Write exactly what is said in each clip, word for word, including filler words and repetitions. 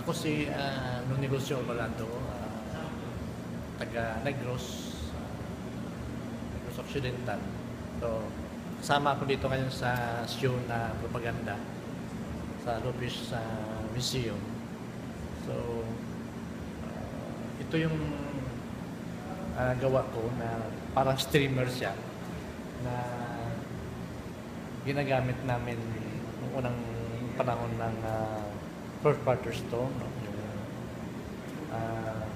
Ako si uh, Nunegosyo Alvarado, uh, taga Negros, uh, Negros Occidental. So, kasama ako dito ngayon sa show na propaganda sa Lopez uh, Museum. So, uh, ito yung uh, gawa ko na parang streamer siya na ginagamit namin noong unang panahon ng uh, first quarter stone, no? Yung, uh,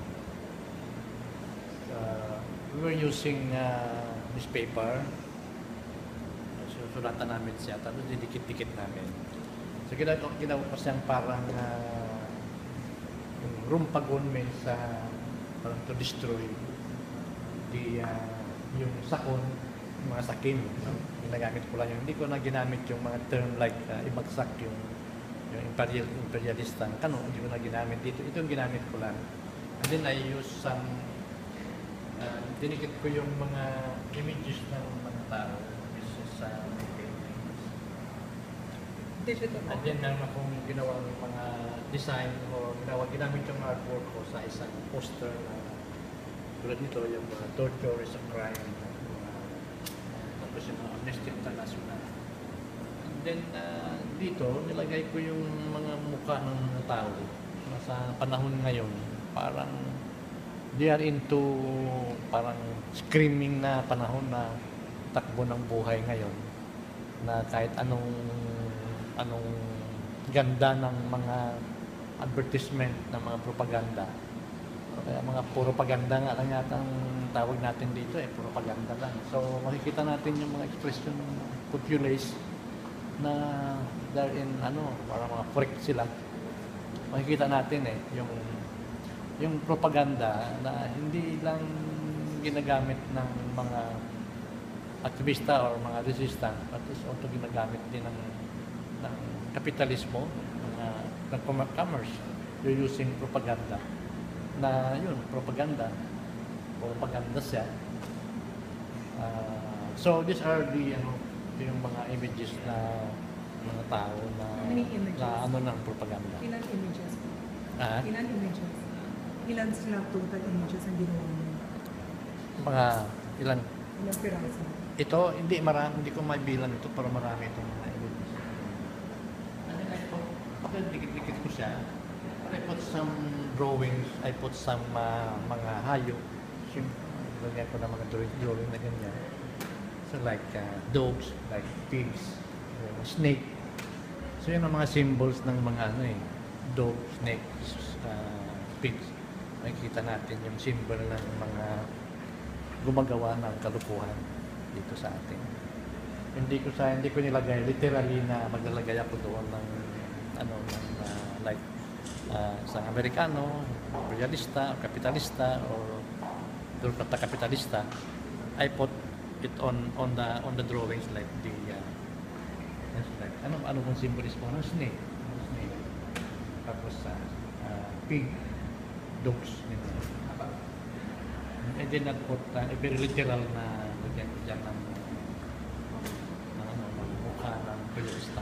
uh, we were using uh, newspaper. Susulatan namin siya, tapos didikit-dikit namin. So ginawa, ginawa ko siyang parang uh, yung rumpagon may sa parang to destroy the uh, yung sakon, yung mga sakin. No? Ginagamit ko lang yung, hindi ko na ginamit yung mga term like uh, ibagsak yung yung imperial, imperialista kano, hindi ko na ginamit dito. Ito yung ginamit ko lang. And then I use some, uh, dinikit ko yung mga images ng mga tao. This is uh, my paintings. Digital. And then meron akong ginawa ng mga design o ginawa, ginamit yung artwork ko sa isang poster na tulad nito, yung mga torture is a crime. Uh, tapos yung mga Amnesty International. And then uh, dito, nilagay ko yung mga mukha ng mga tao na sa panahon ngayon. Parang they are into parang screaming na panahon na takbo ng buhay ngayon. Na kahit anong anong ganda ng mga advertisement ng mga propaganda. Kaya mga puro propaganda nga lang yata ang tawag natin dito eh, puro propaganda lang. So makikita natin yung mga expression populace na therein ano, para mga freak sila. Makikita natin eh yung yung propaganda na hindi lang ginagamit ng mga aktivista or mga resistant, but is also ginagamit din ng ng kapitalismo, mga ng commerce. You're using propaganda na yun, propaganda propaganda siya. Uh, so these are the ano, yung mga images na mga tao na, na ano ng propaganda. Ilan images po? Ah? Ilan images? Ilan sila total images ang ginawa mo? Mga ilan? Ilang piraso? Ito, hindi marami, hindi ko mabilang ito, pero marami itong mga images. Ano na ito? Kapag dikit-dikit ko siya, I put some drawings, I put some uh, mga hayop. Siyempre, lagyan ko na mga drawing, drawing na ganyan. So like uh, dogs, like pigs, uh, snake. So yun ang mga symbols ng mga ano eh, dog, snake, uh, pigs. Makikita natin yung symbol ng mga gumagawa ng kalukuhan dito sa atin. Hindi ko sa hindi ko nilagay literally na maglalagay ako doon ng ano ng uh, like uh, isang Amerikano, imperialista, kapitalista or durkata kapitalista. I put it on on the on the drawings like the uh, like ano ano kung symbolismo ng snake, snake. Tapos sa uh, pig, dogs, nito. And then not put uh, a very literal na lagyan ko dyan ng ng ano ng mukha ng periodista.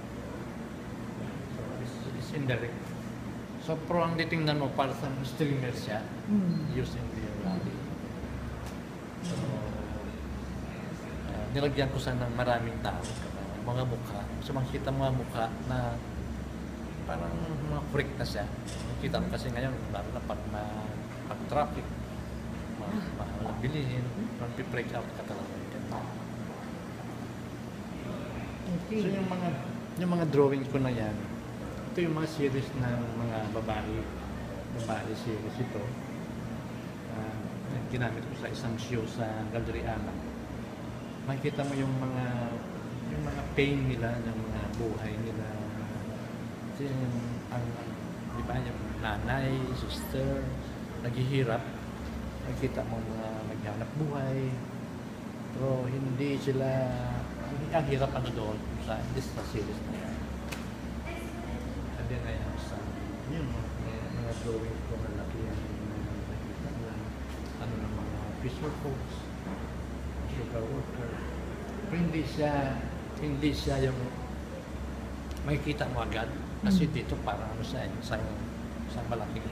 So it's, it's indirect. So pro ang titingnan mo para sa streamer siya Mm. using the rally. So nilagyan ko sana ng maraming tao, mga mukha. So makikita mga mukha na parang mga freak na siya. Makikita mo kasi ngayon, lalo na pag, ma, pag traffic, mahalang bilihin, mag-break out ka talaga. Okay. So yung mga, yung mga drawings ko na yan, ito yung mga series ng mga babae, babae series ito. Uh, ginamit ko sa isang show sa Galderiana. Makikita mo yung mga yung mga pain nila, yung mga buhay nila. Kasi yung, ang, di ba, yung nanay, sister, naghihirap. Makikita mo mga naghanap buhay. Pero hindi sila, hindi ang hirap ano doon sa, this sa series na yan. And then I have some, yun, mga, mga drawing ko na laki yan. Nakikita mo, ano ng mga fisher folks, sugar worker. Pero hindi siya, hindi siya yung makikita mo agad. Kasi Mm. dito parang ano siya, isang isang malaking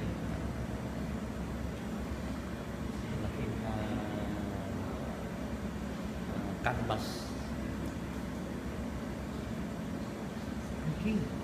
malaking uh, uh, canvas. Okay.